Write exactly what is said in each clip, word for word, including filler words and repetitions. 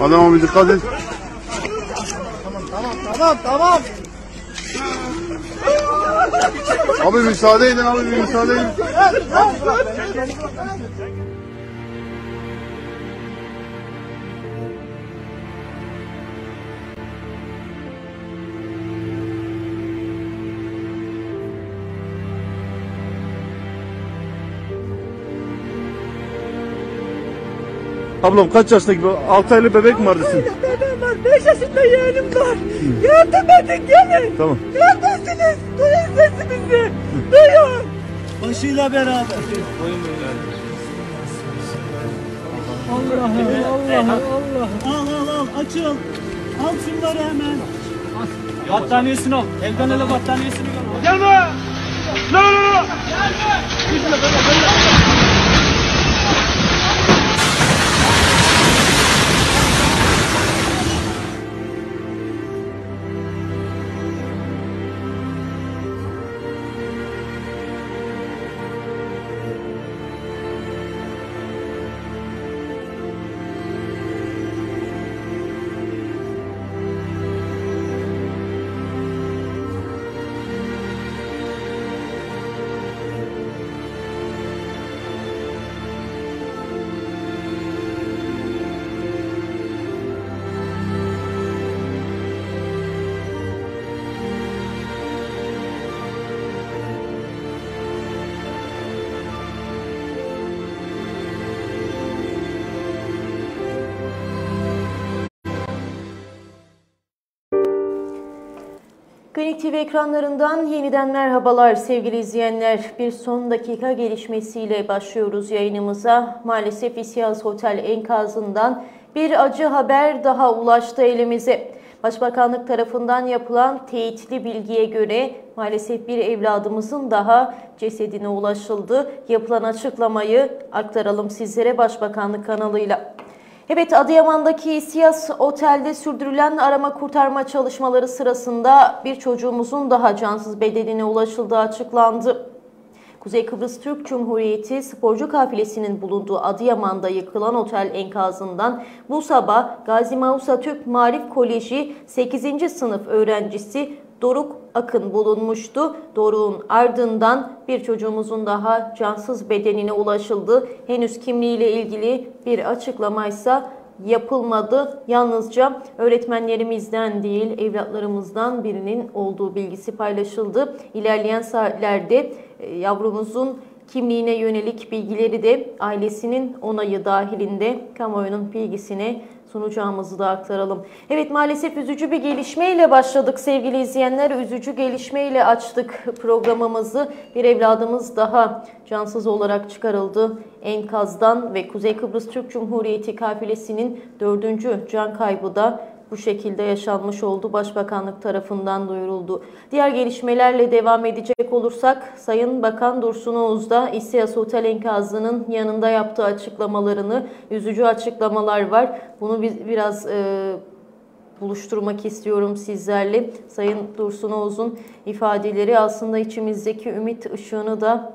Adama bir dikkat et. Tamam tamam tamam. Abi müsaade edin abi bir müsaade edin. Ablam kaç yaşındaki altı aylık bebek mi vardı sizin? Bebeğim var. beş yaşında yeğenim var. Yardım edin gelin. Tamam. Neredesiniz? Duyun sesimizi. Duyun. Başıyla beraber. Allah Allah Allah. Al al al açıl. Al şunları hemen. Battaniyesini al. Elden ele battaniyesini al. Gelme. La la la. Gelme. Gelme. Günlük T V ekranlarından yeniden merhabalar sevgili izleyenler. Bir son dakika gelişmesiyle başlıyoruz yayınımıza. Maalesef İsyas Otel enkazından bir acı haber daha ulaştı elimize. Başbakanlık tarafından yapılan teyitli bilgiye göre maalesef bir evladımızın daha cesedine ulaşıldı. Yapılan açıklamayı aktaralım sizlere Başbakanlık kanalıyla. Evet, Adıyaman'daki İsyas Otel'de sürdürülen arama kurtarma çalışmaları sırasında bir çocuğumuzun daha cansız bedenine ulaşıldığı açıklandı. Kuzey Kıbrıs Türk Cumhuriyeti sporcu kafilesinin bulunduğu Adıyaman'da yıkılan otel enkazından bu sabah Gazi Mausa Türk Marif Koleji sekizinci sınıf öğrencisi Doruk Akın bulunmuştu. Doruk'un ardından bir çocuğumuzun daha cansız bedenine ulaşıldı. Henüz kimliğiyle ilgili bir açıklamaysa yapılmadı. Yalnızca öğretmenlerimizden değil, evlatlarımızdan birinin olduğu bilgisi paylaşıldı. İlerleyen saatlerde yavrumuzun kimliğine yönelik bilgileri de ailesinin onayı dahilinde kamuoyunun bilgisine sunacağımızı da aktaralım. Evet, maalesef üzücü bir gelişmeyle başladık sevgili izleyenler. Üzücü gelişmeyle açtık programımızı. Bir evladımız daha cansız olarak çıkarıldı enkazdan ve Kuzey Kıbrıs Türk Cumhuriyeti kafilesinin dördüncü can kaybı da bu şekilde yaşanmış oldu. Başbakanlık tarafından duyuruldu. Diğer gelişmelerle devam edecek olursak Sayın Bakan Dursun Oğuz da İsyas Otel enkazının yanında yaptığı açıklamalarını, üzücü açıklamalar var. Bunu biz biraz e, buluşturmak istiyorum sizlerle. Sayın Dursun Oğuz'un ifadeleri aslında içimizdeki ümit ışığını da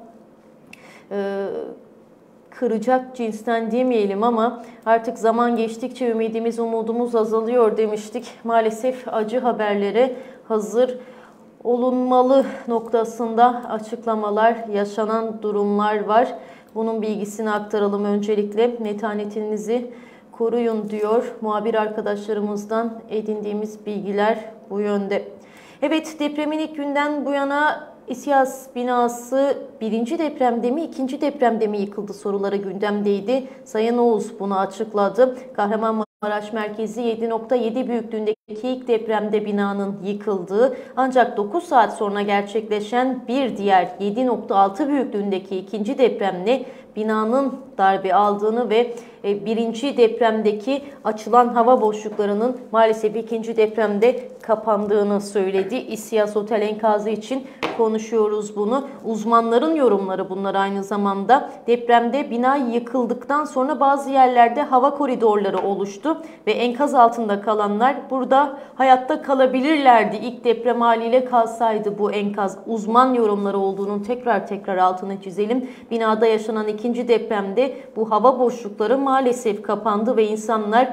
e, kıracak cinsten demeyelim ama artık zaman geçtikçe ümidimiz, umudumuz azalıyor demiştik. Maalesef acı haberlere hazır olunmalı noktasında açıklamalar, yaşanan durumlar var. Bunun bilgisini aktaralım öncelikle. Netanetinizi koruyun diyor muhabir arkadaşlarımızdan edindiğimiz bilgiler bu yönde. Evet, depremin ilk günden bu yana İsyas binası birinci depremde mi, ikinci depremde mi yıkıldı soruları gündemdeydi. Sayın Oğuz bunu açıkladı. Kahramanmaraş merkezi yedi nokta yedi büyüklüğündeki ilk depremde binanın yıkıldığı, ancak dokuz saat sonra gerçekleşen bir diğer yedi nokta altı büyüklüğündeki ikinci depremle binanın darbe aldığını ve birinci depremdeki açılan hava boşluklarının maalesef ikinci depremde kapandığını söyledi. İsyas Otel enkazı için konuşuyoruz bunu. Uzmanların yorumları bunlar aynı zamanda. Depremde bina yıkıldıktan sonra bazı yerlerde hava koridorları oluştu ve enkaz altında kalanlar burada hayatta kalabilirlerdi. İlk deprem haliyle kalsaydı bu enkaz. Uzman yorumları olduğunun tekrar tekrar altını çizelim. Binada yaşanan ikinci depremde bu hava boşlukları maalesef kapandı ve insanlar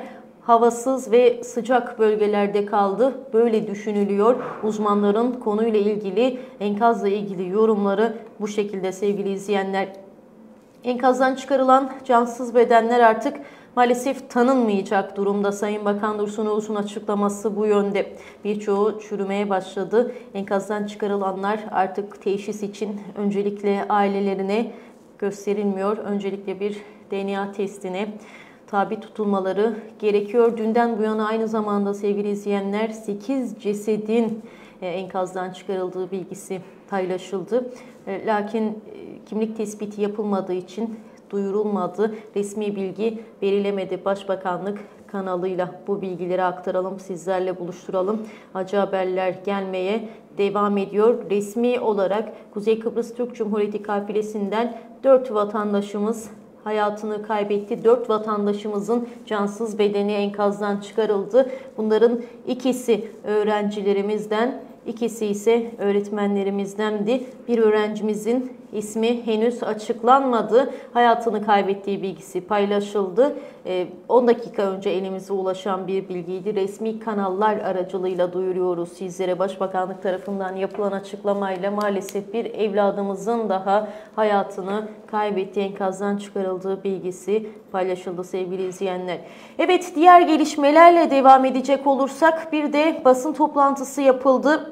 havasız ve sıcak bölgelerde kaldı. Böyle düşünülüyor. Uzmanların konuyla ilgili, enkazla ilgili yorumları bu şekilde sevgili izleyenler. Enkazdan çıkarılan cansız bedenler artık maalesef tanınmayacak durumda. Sayın Bakan Dursun Oğuz'un açıklaması bu yönde. Birçoğu çürümeye başladı. Enkazdan çıkarılanlar artık teşhis için öncelikle ailelerine gösterilmiyor. Öncelikle bir D N A testine tabi tutulmaları gerekiyor. Dünden bu yana aynı zamanda sevgili izleyenler sekiz cesedin enkazdan çıkarıldığı bilgisi paylaşıldı. Lakin kimlik tespiti yapılmadığı için duyurulmadı. Resmi bilgi verilemedi. Başbakanlık kanalıyla bu bilgileri aktaralım, sizlerle buluşturalım. Acı haberler gelmeye devam ediyor. Resmi olarak Kuzey Kıbrıs Türk Cumhuriyeti kafilesinden dört vatandaşımız hayatını kaybetti. dört vatandaşımızın cansız bedeni enkazdan çıkarıldı. Bunların ikisi öğrencilerimizden, İkisi ise öğretmenlerimizdendi. Bir öğrencimizin ismi henüz açıklanmadı. Hayatını kaybettiği bilgisi paylaşıldı. on dakika önce elimize ulaşan bir bilgiydi. Resmi kanallar aracılığıyla duyuruyoruz sizlere. Başbakanlık tarafından yapılan açıklamayla maalesef bir evladımızın daha hayatını kaybettiği, enkazdan çıkarıldığı bilgisi paylaşıldı sevgili izleyenler. Evet, diğer gelişmelerle devam edecek olursak bir de basın toplantısı yapıldı.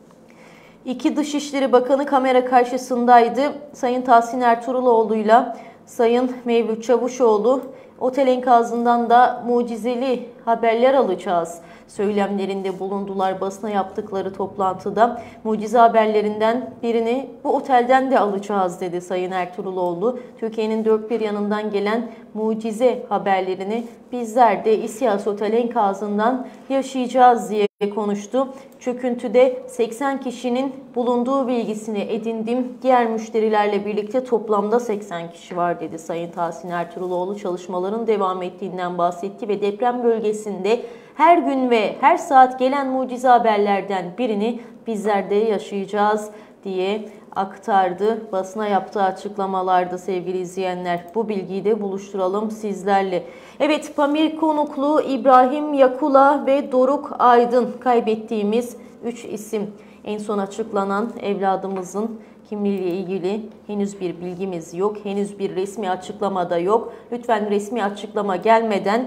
İki Dışişleri Bakanı kamera karşısındaydı. Sayın Tahsin Ertuğruloğlu'yla Sayın Mevlüt Çavuşoğlu otel enkazından da mucizeli haberler alacağız söylemlerinde bulundular basına yaptıkları toplantıda. Mucize haberlerinden birini bu otelden de alacağız dedi Sayın Ertuğruloğlu. Türkiye'nin dört bir yanından gelen mucize haberlerini bizler de İSİAS Otel enkazından yaşayacağız diye konuştu. Çöküntüde seksen kişinin bulunduğu bilgisini edindim. Diğer müşterilerle birlikte toplamda seksen kişi var dedi Sayın Tahsin Ertuğruloğlu. Çalışmaların devam ettiğinden bahsetti ve deprem bölgesinde her gün ve her saat gelen mucize haberlerden birini bizler de yaşayacağız diye aktardı. Basına yaptığı açıklamalarda sevgili izleyenler. Bu bilgiyi de buluşturalım sizlerle. Evet, Pamir Konuklu, İbrahim Yakula ve Doruk Aydın kaybettiğimiz üç isim. En son açıklanan evladımızın kimliğiyle ilgili henüz bir bilgimiz yok. Henüz bir resmi açıklama da yok. Lütfen resmi açıklama gelmeden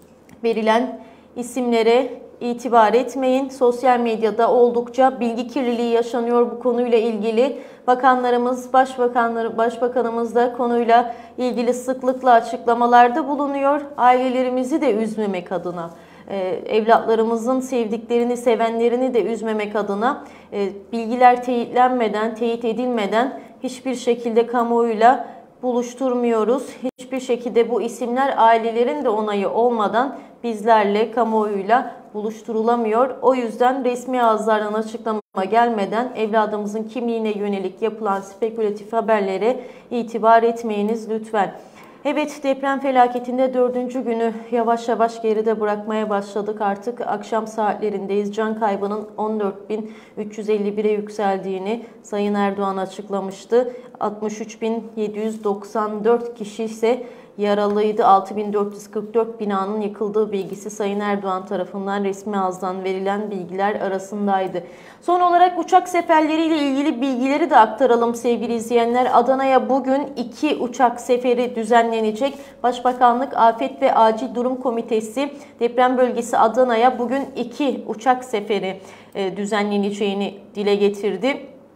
verilen isimlere itibar etmeyin. Sosyal medyada oldukça bilgi kirliliği yaşanıyor bu konuyla ilgili. Bakanlarımız, başbakanları, başbakanımız da konuyla ilgili sıklıkla açıklamalarda bulunuyor. Ailelerimizi de üzmemek adına, evlatlarımızın sevdiklerini, sevenlerini de üzmemek adına bilgiler teyitlenmeden, teyit edilmeden hiçbir şekilde kamuoyuyla buluşturmuyoruz. Hiçbir şekilde bu isimler ailelerin de onayı olmadan bizlerle, kamuoyuyla buluşturulamıyor. O yüzden resmi ağızlardan açıklama gelmeden evladımızın kimliğine yönelik yapılan spekülatif haberlere itibar etmeyiniz lütfen. Evet, deprem felaketinde dördüncü günü yavaş yavaş geride bırakmaya başladık. Artık akşam saatlerindeyiz. Can kaybının on dört bin üç yüz elli bire yükseldiğini Sayın Erdoğan açıklamıştı. altmış üç bin yedi yüz doksan dört kişi ise yaralıydı. altı bin dört yüz kırk dört binanın yıkıldığı bilgisi Sayın Erdoğan tarafından resmi ağızdan verilen bilgiler arasındaydı. Son olarak uçak seferleriyle ilgili bilgileri de aktaralım sevgili izleyenler. Adana'ya bugün iki uçak seferi düzenlenecek. Başbakanlık Afet ve Acil Durum Komitesi deprem bölgesi Adana'ya bugün iki uçak seferi düzenleneceğini dile getirdi.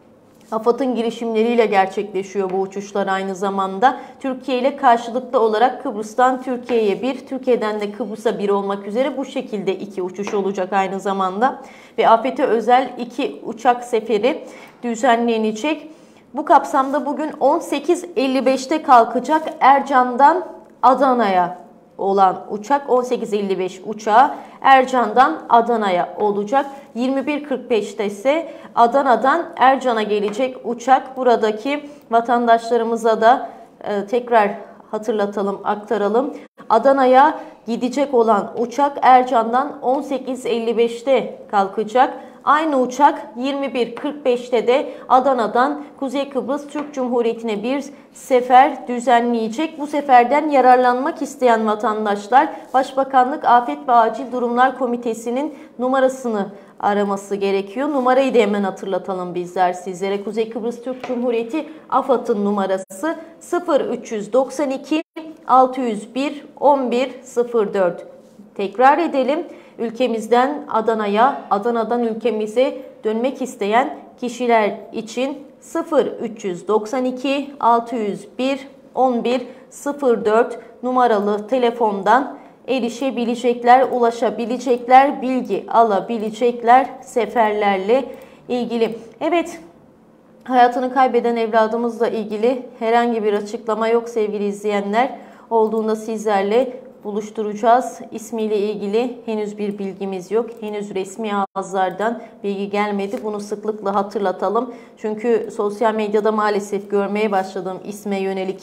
AFAD'ın girişimleriyle gerçekleşiyor bu uçuşlar aynı zamanda. Türkiye ile karşılıklı olarak Kıbrıs'tan Türkiye'ye bir, Türkiye'den de Kıbrıs'a bir olmak üzere bu şekilde iki uçuş olacak aynı zamanda. Ve afete özel iki uçak seferi düzenlenecek. Bu kapsamda bugün on sekiz elli beşte kalkacak Ercan'dan Adana'ya olan uçak, on sekiz elli beş uçağı Ercan'dan Adana'ya olacak. yirmi bir kırk beşte ise Adana'dan Ercan'a gelecek uçak. Buradaki vatandaşlarımıza da e, tekrar hatırlatalım, aktaralım. Adana'ya gidecek olan uçak Ercan'dan on sekiz elli beşte kalkacak. aynı uçak yirmi bir kırk beşte de Adana'dan Kuzey Kıbrıs Türk Cumhuriyeti'ne bir sefer düzenleyecek. Bu seferden yararlanmak isteyen vatandaşlar Başbakanlık Afet ve Acil Durumlar Komitesi'nin numarasını araması gerekiyor. Numarayı da hemen hatırlatalım bizler sizlere. Kuzey Kıbrıs Türk Cumhuriyeti AFAD'ın numarası sıfır üç doksan iki altı yüz bir on bir sıfır dört. Tekrar edelim. Ülkemizden Adana'ya, Adana'dan ülkemize dönmek isteyen kişiler için sıfır üç doksan iki altı yüz bir on bir sıfır dört numaralı telefondan erişebilecekler, ulaşabilecekler, bilgi alabilecekler seferlerle ilgili. Evet, hayatını kaybeden evladımızla ilgili herhangi bir açıklama yok sevgili izleyenler. Olduğunda sizlerle buluşturacağız. İsmiyle ilgili henüz bir bilgimiz yok. Henüz resmi ağızlardan bilgi gelmedi. Bunu sıklıkla hatırlatalım. Çünkü sosyal medyada maalesef görmeye başladığım isme yönelik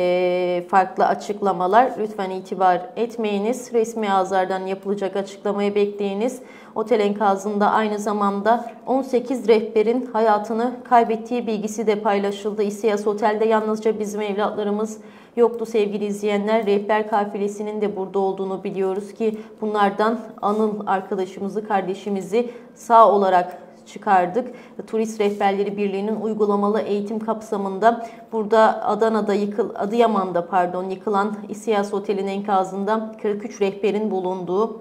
e, farklı açıklamalar. Lütfen itibar etmeyiniz. Resmi ağızlardan yapılacak açıklamayı bekleyiniz. Otel enkazında aynı zamanda on sekiz rehberin hayatını kaybettiği bilgisi de paylaşıldı. İSİAS Otel'de yalnızca bizim evlatlarımız yoktu sevgili izleyenler. Rehber kafilesinin de burada olduğunu biliyoruz ki bunlardan Anıl arkadaşımızı, kardeşimizi sağ olarak çıkardık. Turist Rehberleri Birliği'nin uygulamalı eğitim kapsamında burada Adana'da yıkıl, Adıyaman'da pardon yıkılan İSİAS Otel'in enkazında kırk üç rehberin bulunduğu,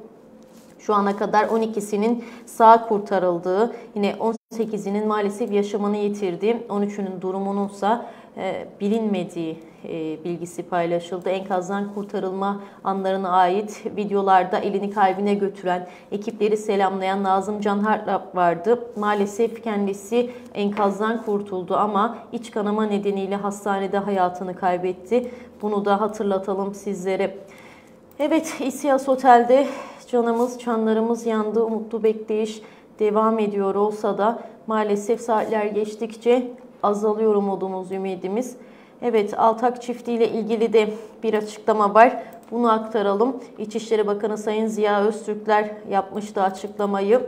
şu ana kadar on ikisinin sağ kurtarıldığı, yine on sekizinin maalesef yaşamını yitirdiği, on üçünün durumununsa e, bilinmediği e, bilgisi paylaşıldı. Enkazdan kurtarılma anlarına ait videolarda elini kalbine götüren, ekipleri selamlayan Nazım Can Hartlap vardı. Maalesef kendisi enkazdan kurtuldu ama iç kanama nedeniyle hastanede hayatını kaybetti. Bunu da hatırlatalım sizlere. Evet, İSİAS Otel'de canımız, canlarımız yandı. Umutlu bekleyiş devam ediyor olsa da maalesef saatler geçtikçe azalıyor umudumuz, ümidimiz. Evet, Altak çiftiyle ilgili de bir açıklama var. Bunu aktaralım. İçişleri Bakanı Sayın Ziya Öztürkler yapmıştı açıklamayı.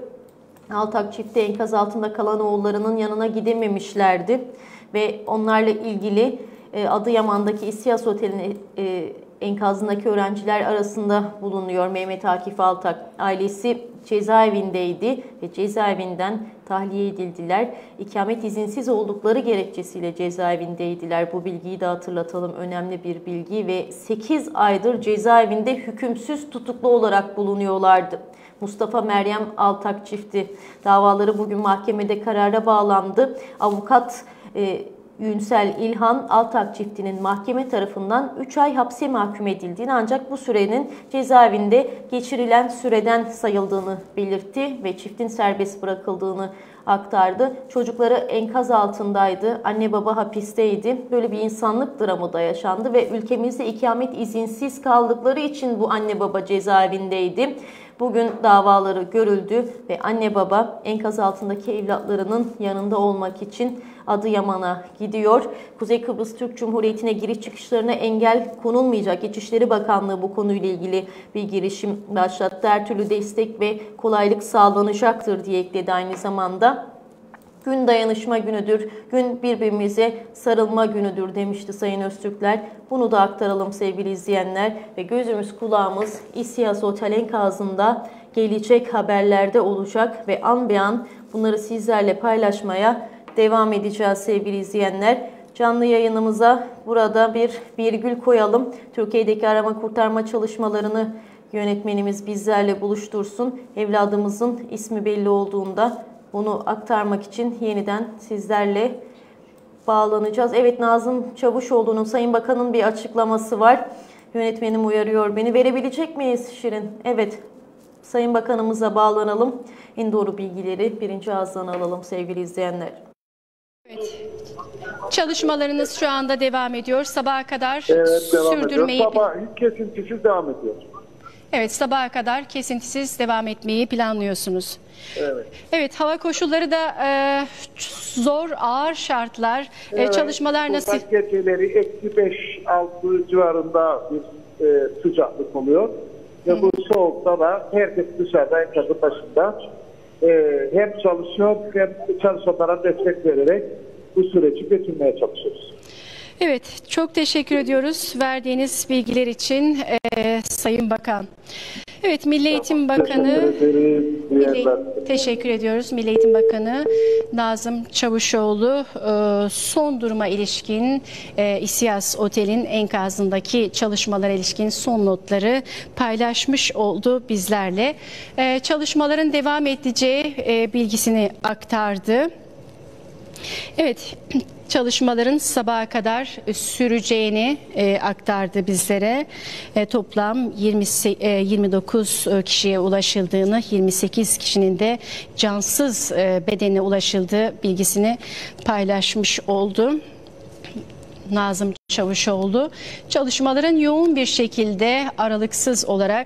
Altak çifti enkaz altında kalan oğullarının yanına gidememişlerdi. Ve onlarla ilgili Adıyaman'daki İSİAS Oteli'ne enkazındaki öğrenciler arasında bulunuyor Mehmet Akif Altak. Ailesi cezaevindeydi ve cezaevinden tahliye edildiler. İkamet izinsiz oldukları gerekçesiyle cezaevindeydiler. Bu bilgiyi de hatırlatalım. Önemli bir bilgi ve sekiz aydır cezaevinde hükümsüz tutuklu olarak bulunuyorlardı. Mustafa Meryem Altak çifti davaları bugün mahkemede karara bağlandı. Avukat e, Yünsel İlhan Altak çiftinin mahkeme tarafından üç ay hapse mahkum edildiğini ancak bu sürenin cezaevinde geçirilen süreden sayıldığını belirtti ve çiftin serbest bırakıldığını aktardı. Çocukları enkaz altındaydı, anne baba hapisteydi. Böyle bir insanlık dramı da yaşandı ve ülkemizde ikamet izinsiz kaldıkları için bu anne baba cezaevindeydi. Bugün davaları görüldü ve anne baba enkaz altındaki evlatlarının yanında olmak için Adıyaman'a gidiyor. Kuzey Kıbrıs Türk Cumhuriyeti'ne giriş çıkışlarına engel konulmayacak. İçişleri Bakanlığı bu konuyla ilgili bir girişim başlattı. Her türlü destek ve kolaylık sağlanacaktır diye ekledi aynı zamanda. Gün dayanışma günüdür, gün birbirimize sarılma günüdür demişti Sayın Öztürkler. Bunu da aktaralım sevgili izleyenler ve gözümüz kulağımız İSİAS Otel enkazında gelecek haberlerde olacak ve an be an bunları sizlerle paylaşmaya devam edeceğiz sevgili izleyenler. Canlı yayınımıza burada bir virgül koyalım. Türkiye'deki arama kurtarma çalışmalarını yönetmenimiz bizlerle buluştursun. Evladımızın ismi belli olduğunda bunu aktarmak için yeniden sizlerle bağlanacağız. Evet, Nazım Çavuşoğlu'nun, Sayın Bakan'ın bir açıklaması var. Yönetmenim uyarıyor beni. Verebilecek miyiz Şirin? Evet, Sayın Bakanımıza bağlanalım. En doğru bilgileri birinci ağızdan alalım sevgili izleyenler. Evet. Çalışmalarınız şu anda devam ediyor. Sabaha kadar evet, devam sürdürmeyi... ediyor. Sabah kesintisiz devam ediyor. Evet, sabaha kadar kesintisiz devam etmeyi planlıyorsunuz. Evet. Evet, hava koşulları da e, zor, ağır şartlar. Evet, e, çalışmalar nasıl? Geceleri eksi beş altı civarında bir e, sıcaklık oluyor. Ve bu soğukta da herkes dışarıda, enkazın başında. e, hem çalışıyor hem çalışanlara destek vererek bu süreci götürmeye çalışıyoruz. Evet, çok teşekkür ediyoruz verdiğiniz bilgiler için e, Sayın Bakan. Evet, Milli Eğitim Bakanı, Teşekkür ederiz. Milli, teşekkür ediyoruz. Milli Eğitim Bakanı Nazım Çavuşoğlu e, son duruma ilişkin e, İSİAS Otel'in enkazındaki çalışmalara ilişkin son notları paylaşmış oldu bizlerle. E, çalışmaların devam edeceği e, bilgisini aktardı. Evet, çalışmaların sabaha kadar süreceğini e, aktardı bizlere. E, toplam yirmi, e, yirmi dokuz kişiye ulaşıldığını, yirmi sekiz kişinin de cansız e, bedenine ulaşıldığı bilgisini paylaşmış oldu Nazım Çavuşoğlu. Çalışmaların yoğun bir şekilde aralıksız olarak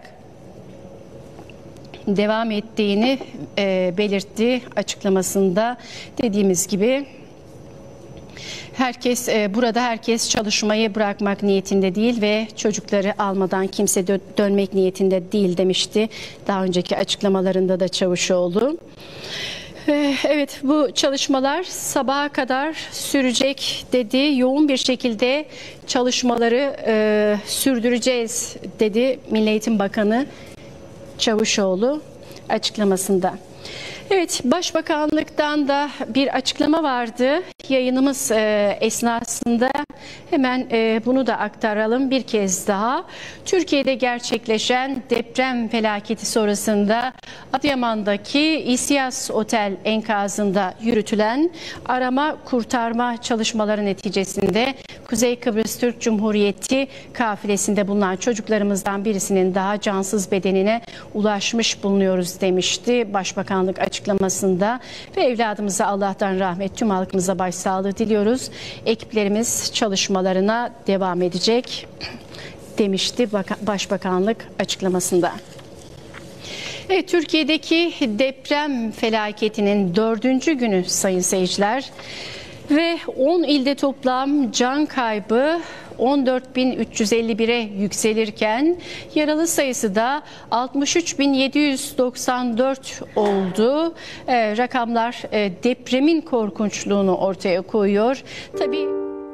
devam ettiğini e, belirtti açıklamasında. Dediğimiz gibi herkes e, burada herkes çalışmayı bırakmak niyetinde değil ve çocukları almadan kimse dö- dönmek niyetinde değil demişti daha önceki açıklamalarında da Çavuşoğlu. Evet, bu çalışmalar sabaha kadar sürecek dedi. Yoğun bir şekilde çalışmaları e, sürdüreceğiz dedi Milli Eğitim Bakanı Çavuşoğlu açıklamasında. Evet, Başbakanlıktan da bir açıklama vardı. Yayınımız e, esnasında hemen e, bunu da aktaralım bir kez daha. Türkiye'de gerçekleşen deprem felaketi sonrasında Adıyaman'daki İSİAS Otel enkazında yürütülen arama kurtarma çalışmaları neticesinde Kuzey Kıbrıs Türk Cumhuriyeti kafilesinde bulunan çocuklarımızdan birisinin daha cansız bedenine ulaşmış bulunuyoruz demişti Başbakanlık açıklamasında ve evladımıza Allah'tan rahmet, tüm halkımıza başsağlığı diliyoruz. Ekiplerimiz çalışmalarına devam edecek demişti Başbakanlık açıklamasında. Evet, Türkiye'deki deprem felaketinin dördüncü günü sayın seyirciler ve on ilde toplam can kaybı on dört bin üç yüz elli bire yükselirken yaralı sayısı da altmış üç bin yedi yüz doksan dört oldu. Ee, rakamlar e, depremin korkunçluğunu ortaya koyuyor. Tabii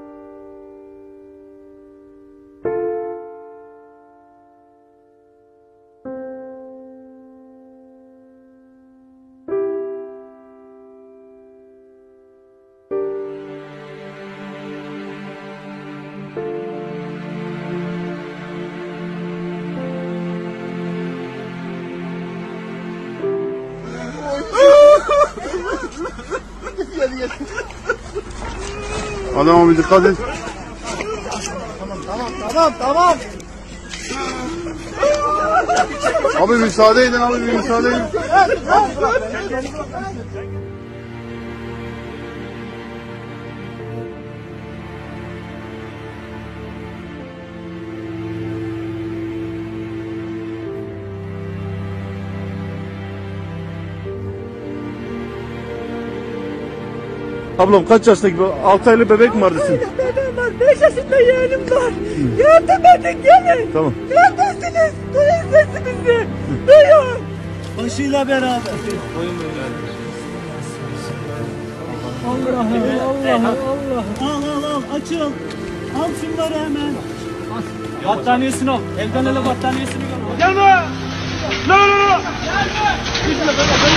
Adama bir dikkat et. Tamam, tamam, tamam. Abi müsaade edin abi, bir müsaade edin. Ablam kaç yaşındaki bu altı aylık bebek mi vardı sizin? Bebeğim var, beş yaşında yeğenim var. Yardım edin, gelin. Tamam. Neredesiniz? Duyun sesimizi. Duyun. Başıyla beraber. Allah'ım, Allah'ım, Allah'ım. Al, al, al, açıl. Al şunları hemen. Battaniyesini al. Evden ele battaniyesini al. Gelme! La la la! Gelme!